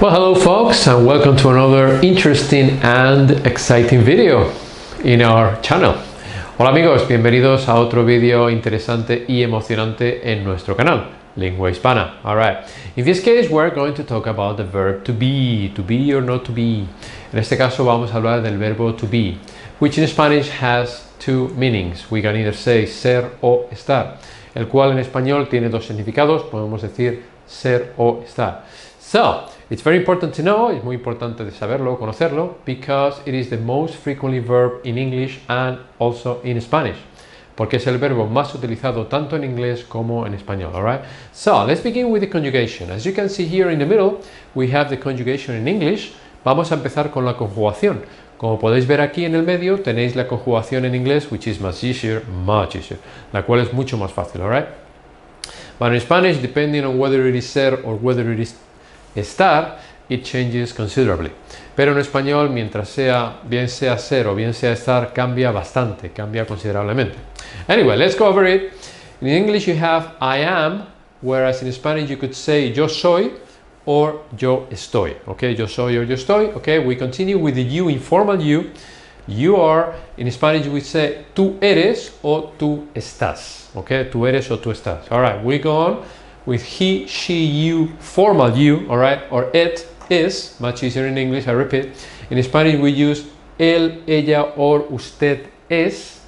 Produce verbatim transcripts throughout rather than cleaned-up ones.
Well, hello folks, and welcome to another interesting and exciting video in our channel. Hola amigos, bienvenidos a otro vídeo interesante y emocionante en nuestro canal, Lengua Hispana. Alright, in this case we're going to talk about the verb to be, to be or not to be. En este caso vamos a hablar del verbo to be, which in Spanish has two meanings. We can either say ser o estar, el cual en español tiene dos significados, podemos decir ser o estar. So, it's very important to know, es muy importante de saberlo, conocerlo, because it is the most frequently verb in English and also in Spanish. Porque es el verbo más utilizado tanto en inglés como en español, alright? So, let's begin with the conjugation. As you can see here in the middle, we have the conjugation in English. Vamos a empezar con la conjugación. Como podéis ver aquí en el medio, tenéis la conjugación en inglés, which is much easier, much easier, la cual es mucho más fácil, alright? But in Spanish, depending on whether it is ser or whether it is estar, it changes considerably. Pero en español, mientras sea, bien sea ser o bien sea estar, cambia bastante, cambia considerablemente. Anyway, let's go over it. In English you have I am, whereas in Spanish you could say yo soy or yo estoy. Okay, yo soy or yo estoy. Okay, we continue with the you, informal you. You are, in Spanish we say tú eres o tú estás. Okay, tú eres o tú estás. All right, we go on with he, she, you, formal you, all right, or it is, much easier in English, I repeat. In Spanish we use él, ella, or usted es,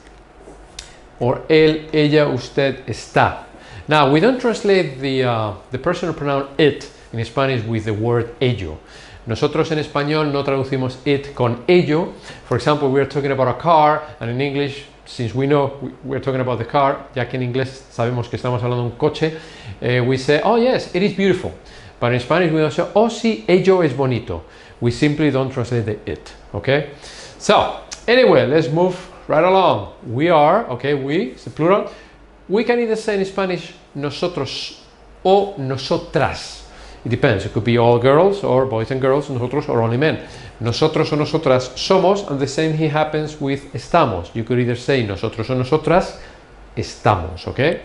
or él, ella, usted está. Now, we don't translate the, uh, the personal pronoun it in Spanish with the word ello. Nosotros en español no traducimos it con ello. For example, we are talking about a car, and in English, since we know we're talking about the car, ya que en inglés sabemos que estamos hablando de un coche, uh, we say, oh yes, it is beautiful. But in Spanish we don't say, oh sí, ello es bonito. We simply don't translate the it, okay? So, anyway, let's move right along. We are, okay, we, it's the plural. We can either say in Spanish, nosotros o nosotras. It depends, it could be all girls or boys and girls, nosotros or only men. Nosotros o nosotras somos, and the same here happens with estamos. You could either say nosotros o nosotras estamos, okay?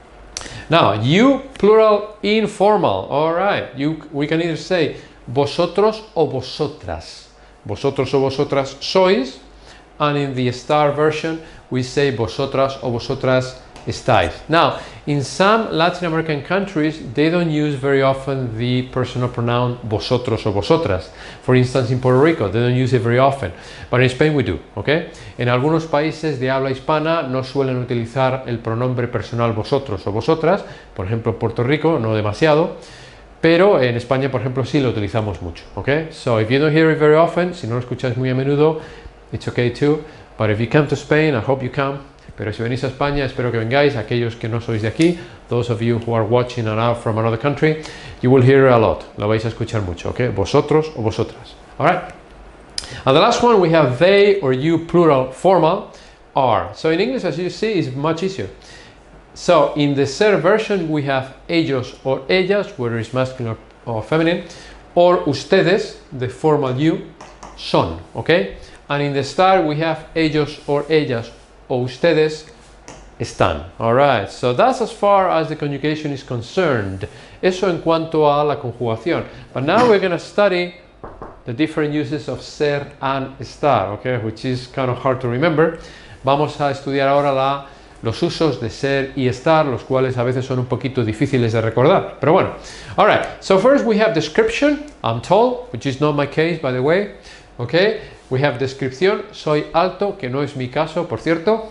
Now, you, plural, informal, all right. You, we can either say vosotros o vosotras. Vosotros o vosotras sois, and in the star version, we say vosotras o vosotras estáis. Now, in some Latin American countries, they don't use very often the personal pronoun vosotros o vosotras. For instance, in Puerto Rico, they don't use it very often. But in Spain we do, okay? En algunos países de habla hispana no suelen utilizar el pronombre personal vosotros o vosotras. Por ejemplo, en Puerto Rico, no demasiado. Pero en España, por ejemplo, sí lo utilizamos mucho, okay? So, if you don't hear it very often, si no lo escucháis muy a menudo, it's okay too. But if you come to Spain, I hope you come. Pero si venís a España, espero que vengáis, aquellos que no sois de aquí, those of you who are watching and are from another country, you will hear a lot, lo vais a escuchar mucho, okay? Vosotros o vosotras, alright? And the last one, we have they or you, plural, formal, are. So in English, as you see, is much easier. So in the ser version, we have ellos or ellas, whether it's masculine or feminine, or ustedes, the formal you, son, okay? And in the star, we have ellos or ellas, o ustedes están. Alright, so that's as far as the conjugation is concerned. Eso en cuanto a la conjugación. But now we're going to study the different uses of ser and estar, okay, which is kind of hard to remember. Vamos a estudiar ahora la, los usos de ser y estar, los cuales a veces son un poquito difíciles de recordar. Pero bueno. Alright, so first we have description, I'm tall, which is not my case, by the way. Okay, we have descripción, soy alto, que no es mi caso, por cierto.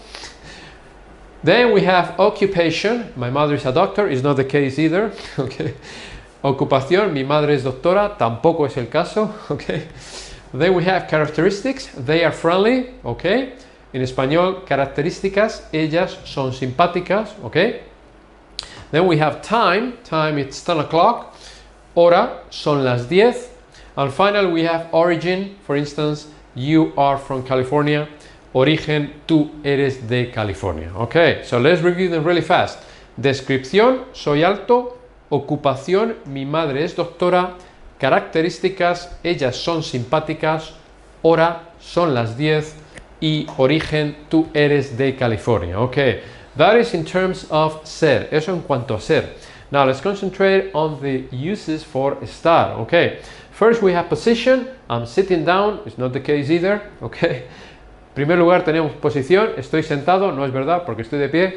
Then we have occupation, my mother is a doctor, is not the case either. Okay. Ocupación, mi madre es doctora, tampoco es el caso. Okay. Then we have characteristics, they are friendly. Okay. En español, características, ellas son simpáticas. Okay. Then we have time, time it's ten o'clock. Hora, son las diez. And finally we have origin, for instance, you are from California. Origen, tú eres de California. Okay, so let's review them really fast. Descripción, soy alto. Ocupación, mi madre es doctora. Características, ellas son simpáticas. Hora, son las diez. Y origen, tú eres de California. Okay, that is in terms of ser. Eso en cuanto a ser. Now let's concentrate on the uses for estar. Okay, First we have position. I'm sitting down. It's not the case either. Okay. En primer lugar tenemos posición. Estoy sentado. No es verdad porque estoy de pie.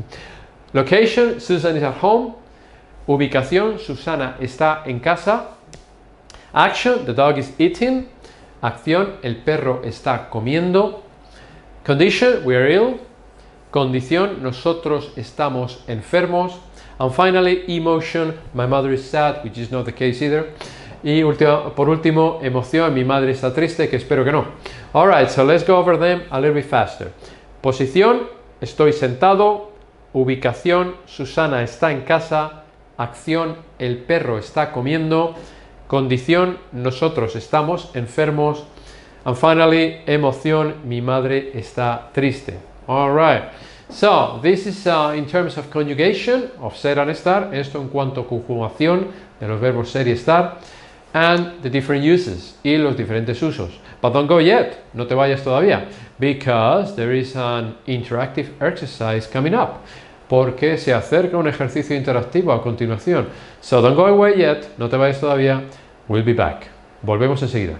Location. Susan is at home. Ubicación. Susana está en casa. Action. The dog is eating. Acción. El perro está comiendo. Condition. We are ill. Condición. Nosotros estamos enfermos. And finally, emotion. My mother is sad, which is not the case either. Y última, por último, emoción. Mi madre está triste, que espero que no. Alright, so let's go over them a little bit faster. Posición. Estoy sentado. Ubicación. Susana está en casa. Acción. El perro está comiendo. Condición. Nosotros estamos enfermos. And finally, emoción. Mi madre está triste. Alright. So, this is uh, in terms of conjugation of ser and estar. Esto en cuanto a conjugación de los verbos ser y estar. And the different uses. Y los diferentes usos. But don't go yet. No te vayas todavía. Because there is an interactive exercise coming up. Porque se acerca un ejercicio interactivo a continuación. So, don't go away yet. No te vayas todavía. We'll be back. Volvemos enseguida.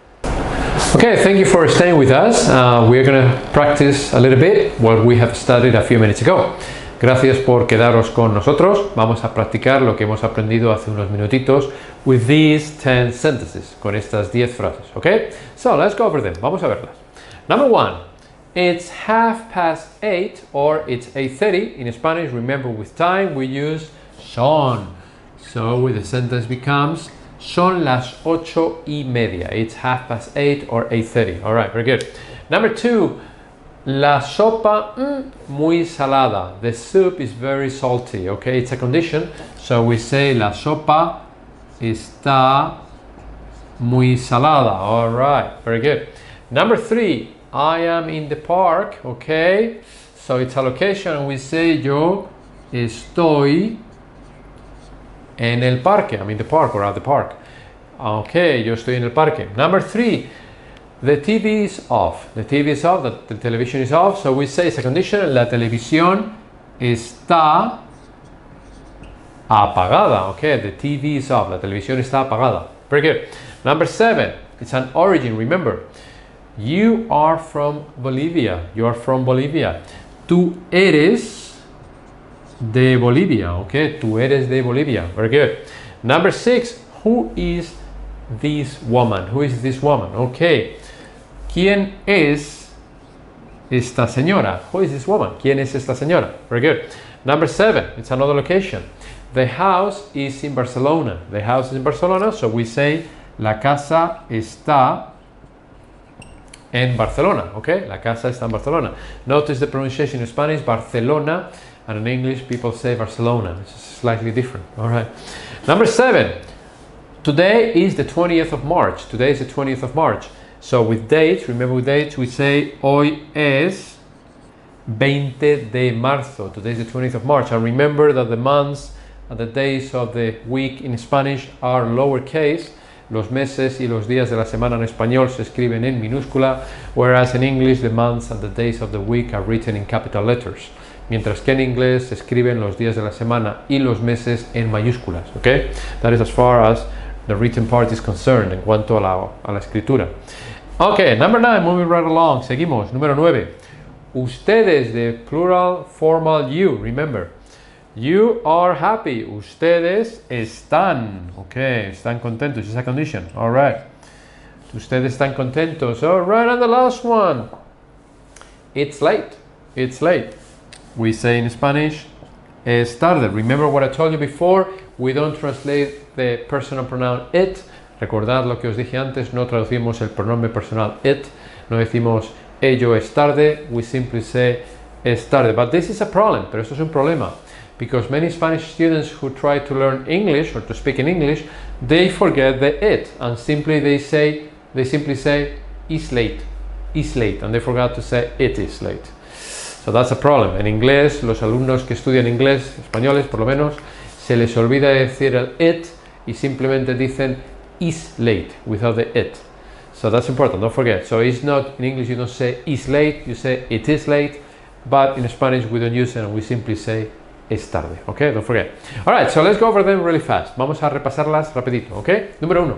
Okay, thank you for staying with us. Uh, we're going to practice a little bit what we have studied a few minutes ago. Gracias por quedaros con nosotros. Vamos a practicar lo que hemos aprendido hace unos minutitos with these ten sentences, con estas diez frases. Okay, so let's go over them. Vamos a verlas. Number one, it's half past eight or it's eight thirty. In Spanish, remember with time we use son. So with the sentence becomes son las ocho y media. It's half past eight or eight thirty. All right, very good. Number two, la sopa mm, muy salada. The soup is very salty. Okay, it's a condition. So we say la sopa está muy salada. All right, very good. Number three, I am in the park. Okay, so it's a location and we say yo estoy en el parque. I'm in the park or at the park. Okay, yo estoy en el parque. Number three, the T V is off. The T V is off, the, the television is off. So we say it's a condition, la televisión está apagada. Okay, the T V is off. La televisión está apagada. Very good. Number seven, it's an origin. Remember, you are from Bolivia. You are from Bolivia. Tú eres de Bolivia. Okay, tú eres de Bolivia. Very good. Number six, who is this woman? Who is this woman? Okay. ¿Quién es esta señora? Who is this woman? ¿Quién es esta señora? Very good. Number seven, it's another location. The house is in Barcelona. The house is in Barcelona, so we say la casa está en Barcelona. Okay, la casa está en Barcelona. Notice the pronunciation in Spanish, Barcelona, and in English people say Barcelona. It's slightly different. All right. Number seven. Today is the twentieth of March. Today is the twentieth of March. So with dates, remember with dates, we say hoy es veinte de marzo. Today is the twentieth of March. And remember that the months and the days of the week in Spanish are lowercase. Los meses y los días de la semana en español se escriben en minúscula, whereas in English the months and the days of the week are written in capital letters. Mientras que en inglés se escriben los días de la semana y los meses en mayúsculas. Okay? That is as far as the written part is concerned en cuanto a la, a la escritura. Ok, number nine, moving right along. Seguimos. Número nueve. Ustedes, de plural formal you. Remember, you are happy. Ustedes están. Ok, están contentos. It's a condition. All right. Ustedes están contentos. All right, and the last one. It's late. It's late. We say in Spanish, es tarde. Remember what I told you before? We don't translate the personal pronoun it. Recordad lo que os dije antes, no traducimos el pronombre personal it. No decimos ello es tarde. We simply say es tarde. But this is a problem. Pero esto es un problema. Because many Spanish students who try to learn English or to speak in English, they forget the it. And simply they say, they simply say is late. Is late. And they forgot to say it is late. So that's a problem. En inglés, los alumnos que estudian inglés, españoles por lo menos, se les olvida decir el it y simplemente dicen is late without the it. So that's important, don't forget. So it's not, in English you don't say is late, you say it is late, but in Spanish we don't use it and we simply say es tarde, okay? Don't forget. Alright, so let's go over them really fast. Vamos a repasarlas rapidito, okay? Número uno.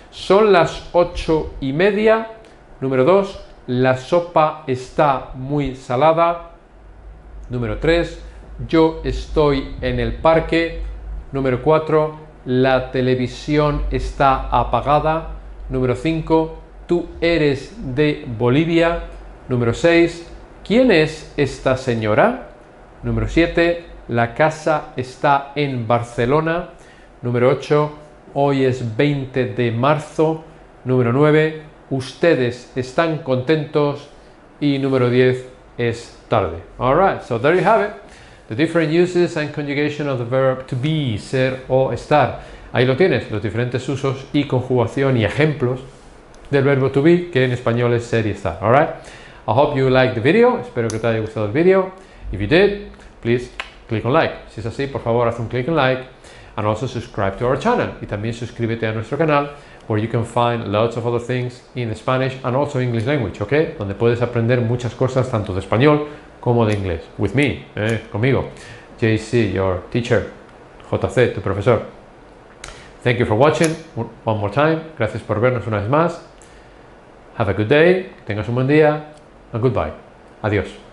Son las ocho y media. Número dos. La sopa está muy salada. Número tres. Yo estoy en el parque. Número cuatro. La televisión está apagada. Número cinco. Tú eres de Bolivia. Número seis. ¿Quién es esta señora? Número siete. La casa está en Barcelona. Número ocho. Hoy es veinte de marzo. Número nueve. Ustedes están contentos. Y número diez. Es tarde. Alright, so there you have it. The different uses and conjugation of the verb to be, ser o estar. Ahí lo tienes, los diferentes usos y conjugación y ejemplos del verbo to be, que en español es ser y estar. Alright? I hope you liked the video. Espero que te haya gustado el video. If you did, please click on like. Si es así, por favor, haz un click on like. And also subscribe to our channel. Y también suscríbete a nuestro canal, where you can find lots of other things in Spanish and also English language, ¿ok? Donde puedes aprender muchas cosas tanto de español como de inglés. With me, eh, conmigo. J C, your teacher. J C, tu profesor. Thank you for watching one more time. Gracias por vernos una vez más. Have a good day. Que tengas un buen día. And goodbye. Adiós.